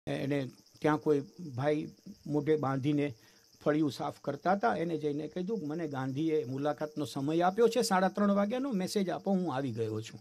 એને ત્યાં કોઈ ભાઈ મોઢે બાંધીને ફળિયું સાફ કરતા હતા. એને જઈને કીધું મને ગાંધીએ મુલાકાતનો સમય આપ્યો છે 3:30 વાગ્યાનો, મેસેજ આપો, હું આવી ગયો છું.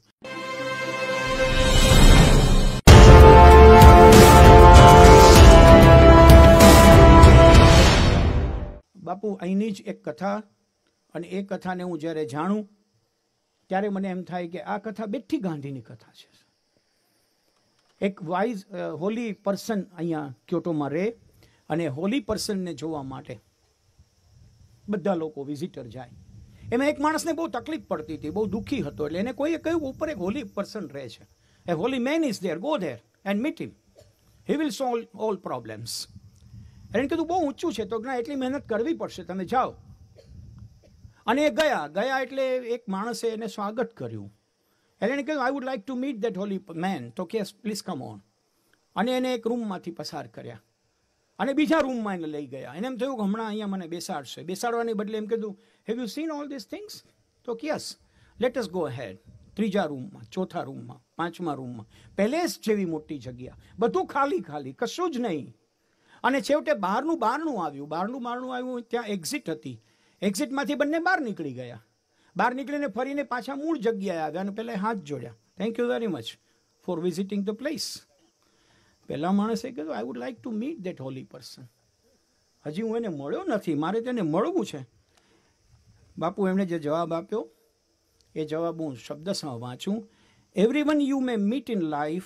બાપુ અહીંની જ એક કથા, અને એ કથાને હું જ્યારે જાણું ત્યારે મને એમ થાય કે આ કથા બેઠી ગાંધીની કથા છે. એક વાઇઝ હોલી પર્સન અહીંયા ક્યોટોમાં રહે, અને હોલી પર્સનને જોવા માટે બધા લોકો વિઝિટર જાય. એમાં એક માણસને બહુ તકલીફ પડતી હતી, બહુ દુઃખી હતો, એટલે એને કોઈએ કહ્યું ઉપર એક હોલી પર્સન રહે છે, a holy man is there, go there and meet him, he will solve all problems. એને કીધું બહુ ઊંચું છે તો ના, એટલી મહેનત કરવી પડશે, તમે જાઓ. અને એ ગયા એટલે એક માણસે એને સ્વાગત કર્યું. એને કહ્યું I would like to meet that holy man, તો કે પ્લીઝ કમ ઓન. અને એને એક રૂમમાંથી પસાર કર્યા અને બીજા રૂમમાં એને લઈ ગયા. એને એમ થયું કે હમણાં અહીંયા મને બેસાડશે. બેસાડવાની બદલે એમ કીધું have you seen all this things? તો yes, let us go ahead. ત્રીજા રૂમમાં, ચોથા રૂમમાં, પાંચમા રૂમમાં, પેલેસ જેવી મોટી જગ્યા, બધું ખાલી, કશું જ નહીં. અને છેવટે બહારનું આવ્યું, ત્યાં એક્ઝિટ હતી. એક્ઝિટમાંથી બંને બહાર નીકળી ગયા. બહાર નીકળીને ફરીને પાછા મૂળ જગ્યાએ આવ્યા અને પહેલાં હાથ જોડ્યા, thank you very much for visiting the place. પહેલા માણસે કીધું I would like to meet that holy person. હજી હું એને મળ્યો નથી, મારે તેને મળવું છે. બાપુ એમણે જે જવાબ આપ્યો એ જવાબ હું શબ્દસહ વાંચું. Everyone you may meet in life,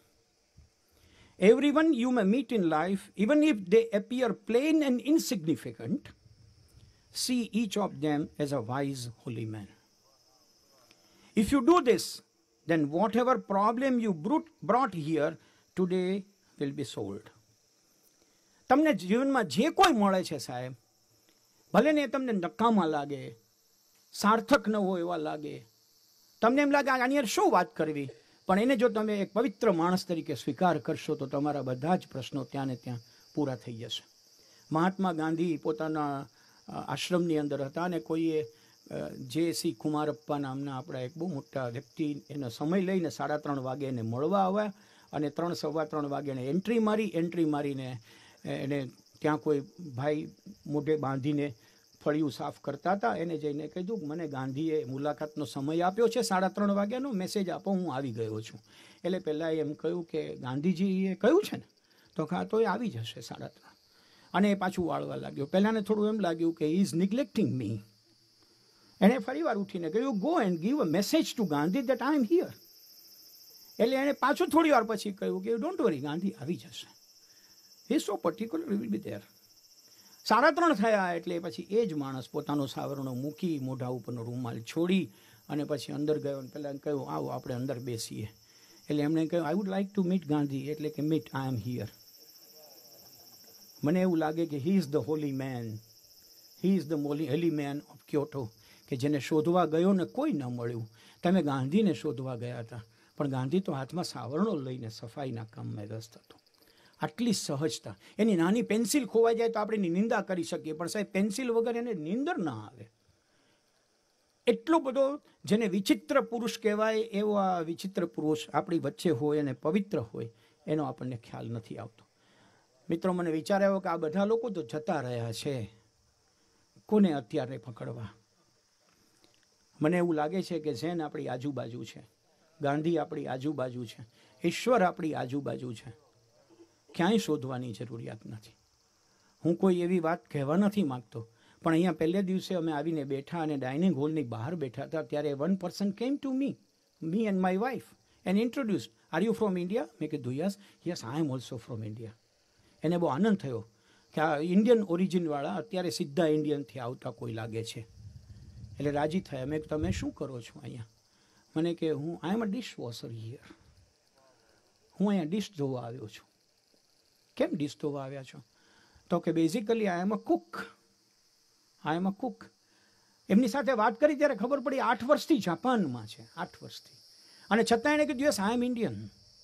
even if they appear plain and insignificant, see each of them as a wise holy man. If you do this, then whatever problem you brought here today will be solved. તમને જીવનમાં જે કોઈ મળે છે સાહેબ, ભલે ને તમને નકામા લાગે, સાર્થક ન હોય એવા લાગે, તમને એમ લાગે આની યાર શું વાત કરવી, પણ એને જો તમે એક પવિત્ર માણસ તરીકે સ્વીકાર કરશો તો તમારા બધા જ પ્રશ્નો ત્યાં ને ત્યાં પૂરા થઈ જશે. મહાત્મા ગાંધી પોતાના આશ્રમની અંદર હતા, અને કોઈએ જે.સી. કુમારપ્પા નામના આપણા એક બહુ મોટા વ્યક્તિ એનો સમય લઈને 3:30 વાગે એને મળવા આવ્યા, અને 3:15 વાગે એને એન્ટ્રી મારીને એને ત્યાં કોઈ ભાઈ મોઢે બાંધીને ફળિયું સાફ કરતા હતા. એને જઈને કીધું મને ગાંધીએ મુલાકાતનો સમય આપ્યો છે 3:30 વાગ્યાનો, મેસેજ આપો, હું આવી ગયો છું. એટલે પહેલાં એમ કહ્યું કે ગાંધીજીએ કહ્યું છે ને, તો હા તો એ આવી જશે 3:30. અને એ પાછું વાળવા લાગ્યો. પહેલાંને થોડું એમ લાગ્યું કે હી ઇઝ નિગ્લેક્ટિંગ મી. એણે ફરીવાર ઉઠીને કહ્યું go and give a message to Gandhi that I am here. એટલે એણે પાછું થોડી વાર પછી કહ્યું કે ડોન્ટ વરી, ગાંધી આવી જશે, he so particular will be there. 3:30 થયા એટલે પછી એ જ માણસ પોતાનો સાવરણો મૂકી, મોઢા ઉપરનો રૂમાલ છોડી અને પછી અંદર ગયો. અને પહેલાં કહ્યું આવો આપણે અંદર બેસીએ. એટલે એમણે કહ્યું I would like to meet Gandhi, એટલે કે મીટ આઈ એમ હિયર. મને એવું લાગે કે he is the holy man, he is the holy man of Kyoto, કે જેને શોધવા ગયો ને કોઈ ન મળ્યું. તમે ગાંધીને શોધવા ગયા હતા, પણ ગાંધી તો હાથમાં સાવરણો લઈને સફાઈના કામમાં વ્યસ્ત હતો. આટલી સહજતા. એની નાની પેન્સિલ ખોવાઈ જાય તો આપણે એની નિંદા કરી શકીએ, પણ સાહેબ પેન્સિલ વગર એને નીંદર ના આવે. એટલો બધો જેને વિચિત્ર પુરુષ કહેવાય એવો આ વિચિત્ર પુરુષ આપણી વચ્ચે હોય અને પવિત્ર હોય એનો આપણને ખ્યાલ નથી આવતો. મિત્રો, મને વિચાર આવ્યો કે આ બધા લોકો તો જતા રહ્યા છે, કોને અત્યારે પકડવા? મને એવું લાગે છે કે ઝેન આપણી આજુબાજુ છે, ગાંધી આપણી આજુબાજુ છે, ઈશ્વર આપણી આજુબાજુ છે. ક્યાંય શોધવાની જરૂરિયાત નથી. હું કોઈ એવી વાત કહેવા નથી માગતો, પણ અહીંયા પહેલે દિવસે અમે આવીને બેઠા અને ડાઇનિંગ હોલની બહાર બેઠા હતા ત્યારે one person came to me and my wife and introduced, are you from India? મેં કીધું yes I am also from India. એને બહુ આનંદ થયો કે આ ઇન્ડિયન ઓરિજિનવાળા અત્યારે સીધા ઇન્ડિયનથી આવતા કોઈ લાગે છે. એટલે રાજી થયા. મેં તમે શું કરો છો અહીંયા? મને કે I am a dish washer here, હું અહીંયા ડિશ ધોવા આવ્યો છું. કેમ ડિશ ધોવા આવ્યા છો? તો કે basically I am a Cook. એમની સાથે વાત કરી ત્યારે ખબર પડી 8 વર્ષથી જાપાનમાં છે, 8 વર્ષથી. અને છતાં એણે કીધું યસ આઈ એમ ઇન્ડિયન.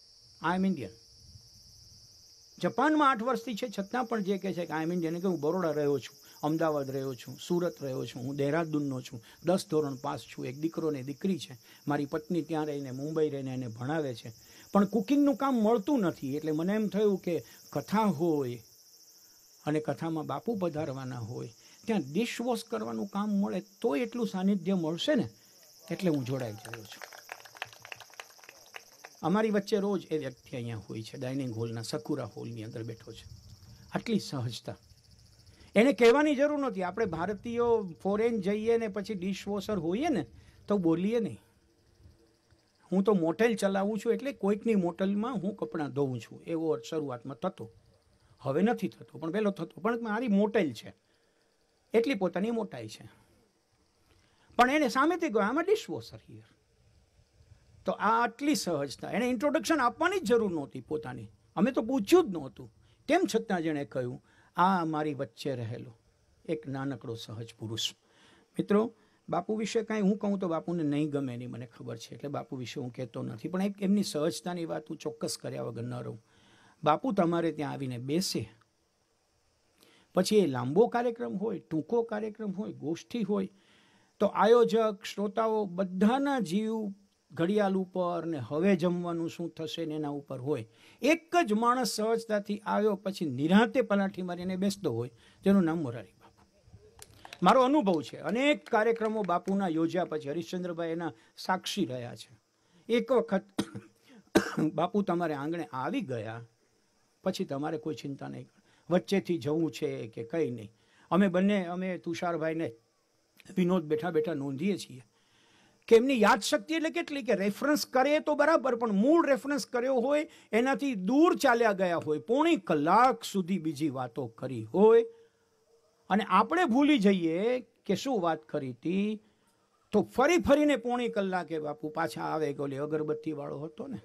જાપાનમાં 8 વર્ષથી છે, છતાં પણ જે કહે છે કે આઈ એમ ઇન્ડિયન. કે હું બરોડા રહ્યો છું, અમદાવાદ રહ્યો છું, સુરત રહ્યો છું, હું દહેરાદૂનનો છું, 10 ધોરણ પાસ છું, એક દીકરો ને દીકરી છે, મારી પત્ની ત્યાં રહીને મુંબઈ રહીને એને ભણાવે છે. પણ કુકિંગનું કામ મળતું નથી. એટલે મને એમ થયું કે કથા હોય અને કથામાં બાપુ પધારવાના હોય, ત્યાં ડિશવોશ કરવાનું કામ મળે તો એટલું સાનિધ્ય મળશે ને, એટલે હું જોડાઈ ગયો છું. અમારી વચ્ચે રોજ એ વ્યક્તિ અહીંયા હોય છે, ડાઇનિંગ હોલના સકુરા હોલની અંદર બેઠો છે. આટલી સહજતા એને કહેવાની જરૂર નથી. આપણે ભારતીયો ફોરેન જઈએ ને પછી ડિશવોશર હોઈએ ને તો બોલીએ નહીં. હું તો મોટેલ ચલાવું છું, એટલે કોઈકની મોટેલમાં હું કપડાં ધોઉં છું, એવો શરૂઆતમાં થતો. હવે નથી થતો, પણ પહેલો થતો. પણ મારી મોટેલ છે એટલી પોતાની મોટાઈ છે. પણ એને સામેથી ગયો, આમાં ડિશવોશર હિયર. તો આ આટલી સહજતા, એને ઇન્ટ્રોડક્શન આપવાની જ જરૂર નહોતી પોતાની. અમે તો પૂછ્યું જ નહોતું. તેમ છતાં જેણે કહ્યું, આ મારી વચ્ચે રહેલો એક નાનકડો સહજ પુરુષ. મિત્રો, બાપુ વિશે કાંઈ હું કહું તો બાપુને નહીં ગમે એની મને ખબર છે, એટલે બાપુ વિશે હું કહેતો નથી. પણ એક એમની સહજતાની વાત હું ચોક્કસ કર્યા વગર ન રહું. બાપુ તમારે ત્યાં આવીને બેસે, પછી એ લાંબો કાર્યક્રમ હોય, ટૂંકો કાર્યક્રમ હોય, ગોષ્ઠી હોય, તો આયોજક, શ્રોતાઓ બધાના જીવ ઘડિયાળ ઉપર ને હવે જમવાનું શું થશે ને એના ઉપર હોય. એક જ માણસ સહજતાથી આવ્યો પછી નિરાંતે પલાઠી મારીને બેસતો હોય, જેનું નામ મોરારી બાપુ. મારો અનુભવ છે, અનેક કાર્યક્રમો બાપુના યોજ્યા પછી હરિશ્ચંદ્રભાઈ એના સાક્ષી રહ્યા છે. એક વખત બાપુ તમારે આંગણે આવી ગયા પછી તમારે કોઈ ચિંતા નહીં, વચ્ચેથી જવું છે કે કંઈ નહીં. અમે તુષારભાઈને વિનોદ બેઠા બેઠા નોંધીએ છીએ કે એમની યાદશક્તિ એટલે કેટલી, કે રેફરન્સ કરે તો બરાબર, પણ મૂળ રેફરન્સ કર્યો હોય એનાથી દૂર ચાલ્યા ગયા હોય, પોણી કલાક સુધી બીજી વાતો કરી હોય, અને આપણે ભૂલી જઈએ કે શું વાત કરી હતી, તો ફરીને પોણી કલાકે બાપુ પાછા આવે કે ઓલી અગરબત્તી વાળો હતો ને.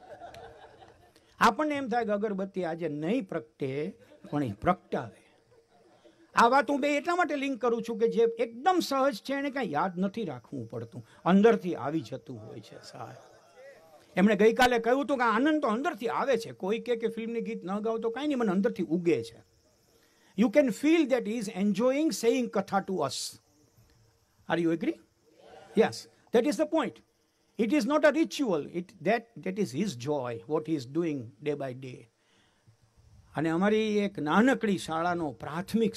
આપણને એમ થાય કે અગરબત્તી આજે નહીં પ્રગટે, પણ એ પ્રગટાવે. આ વાત હું એટલા માટે લિંક કરું છું કે જે એકદમ સહજ છે એને કાંઈ યાદ નથી રાખવું પડતું, અંદરથી આવી જતું હોય છે. સાહેબ એમણે ગઈકાલે કહ્યું હતું કે આનંદ તો અંદરથી આવે છે. કોઈ કે ફિલ્મની ગીત ન ગાવ તો કાંઈ નહીં, મને અંદરથી ઉગે છે. You can feel that is enjoying saying કથા to us. Are you agree? Yes, that is the point. It is not a ritual. That is his joy, what he is doing day by day. અને અમારી એક નાનકડી શાળાનો પ્રાથમિક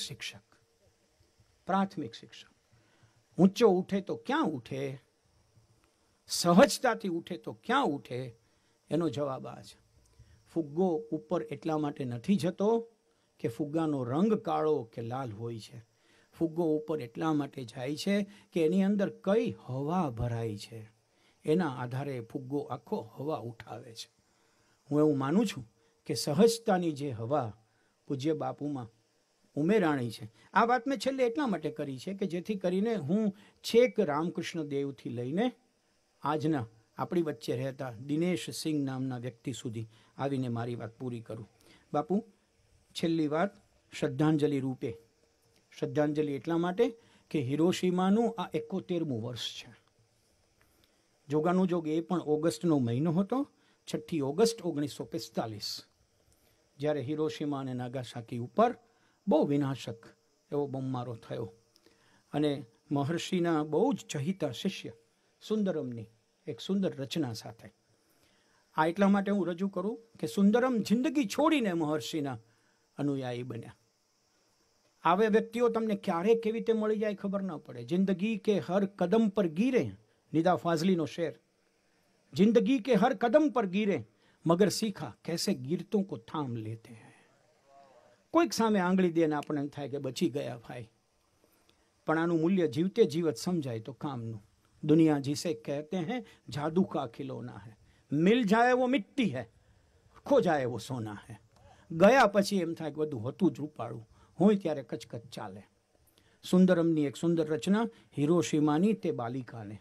શિક્ષક ઊંચો ઉઠે તો ક્યાં ઉઠે, સહજતાથી ઉઠે તો ક્યાં ઉઠે, એનો જવાબ આ છે. ફુગ્ગો ઉપર એટલા માટે નથી જતો કે ફુગ્ગાનો રંગ કાળો કે લાલ હોય છે. ફુગ્ગો ઉપર એટલા માટે જાય છે કે એની અંદર કઈ હવા ભરાઈ છે, એના આધારે ફુગ્ગો આખો હવા ઉઠાવે છે. હું એવું માનું છું કે સહજતાની જે હવા પૂજ્ય બાપુમાં ઉમેરાણી છે. આ વાત મેં છેલ્લે એટલા માટે કરી છે કે જેથી કરીને હું છેક રામકૃષ્ણ દેવથી લઈને આજના આપણી વચ્ચે રહેતા દિનેશ સિંહ નામના વ્યક્તિ સુધી આવીને મારી વાત પૂરી કરું. બાપુ, છેલ્લી વાત શ્રદ્ધાંજલિ રૂપે. શ્રદ્ધાંજલિ એટલા માટે કે હિરોશીમાનું આ 71મું વર્ષ છે. જોગાનું જોગ એ પણ ઓગસ્ટનો મહિનો હતો, 6 ઓગસ્ટ 1945, જ્યારે હિરોશીમા અને નાગાસાકી ઉપર બહુ વિનાશક એવો બોમ્બમારો થયો. અને મહર્ષિના બહુ જ ચહિતા શિષ્ય સુંદરમની એક સુંદર રચના સાથે. આ એટલા માટે હું રજૂ કરું કે સુંદરમ જિંદગી છોડીને મહર્ષિના અનુયાયી બન્યા. આવા વ્યક્તિઓ તમને ક્યારે કેવી રીતે મળી જાય ખબર ન પડે. જિંદગી કે હર કદમ પર ગીરે, નિદા ફાઝલીનો શેર. जिंदगी के हर कदम पर गिरे मगर सीखा कैसे गिरतों को थाम लेते हैं. કોઈક સામે આંગળી દે ને આપણે એમ થાય કે બચી ગયા ભાઈ, પણ આનું મૂલ્ય જીવતે જીવત સમજાય તો કામનું. દુનિયા जिसे कहते हैं जादू का खिलौना है, मिल जाए वो मिट्टी है, खो जाए वो सोना है. ગયા પછી એમ થાય કે બધું હતું જ રૂપાળું, હોય ત્યારે કચકચ ચાલે. સુંદરમની એક સુંદર રચના હિરોશીમાની તે બાલિકાને.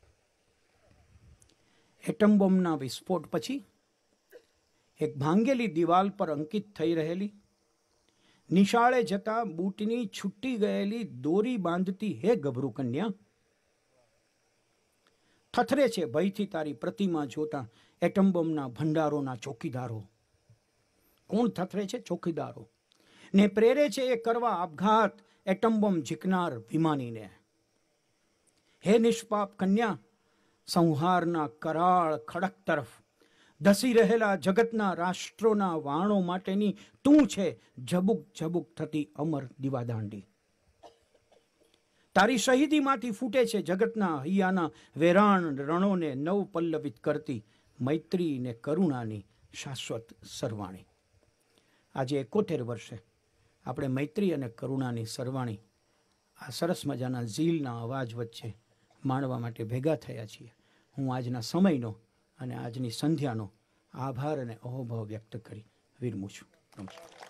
એટમ બોમ્બના વિસ્ફોટ પછી એક ભાંગેલી દિવાલ પર અંકિત થઈ રહેલી, નિશાળે જતા બૂટની છૂટી ગયેલી દોરી બાંધતી હે ગભરૂ કન્યા, થથરે છે ભયથી તારી પ્રતિમા જોતા એટમ બોમ્બના ભંડારોના ચોકીદારો. કોણ થથરે છે? ચોકીદારો. ને પ્રેરે છે એ કરવા આપઘાત એટમ બોમ્બ ઝીકનાર વિમાનીને. હે નિષ્પાપ કન્યા, સંહારના કરાળ ખડક તરફ ધસી રહેલા જગતના રાષ્ટ્રોના વાણો માટેની તું છે ઝબુક ઝબુક થતી અમર દીવાદાંડી. તારી શહીદીમાંથી ફૂટે છે જગતના હૈયાના વેરાણ રણોને નવ પલ્લવિત કરતી મૈત્રી ને કરુણાની શાશ્વત સરવાણી. આજે 71 વર્ષે આપણે મૈત્રી અને કરુણાની સરવાણી આ સરસ મજાના ઝીલના અવાજ વચ્ચે માણવા માટે ભેગા થયા છીએ. હું આજના સમયનો અને આજની સંધ્યાનો આભાર અને અહોભાવ વ્યક્ત કરી વિરમું છું. નમસ્કાર.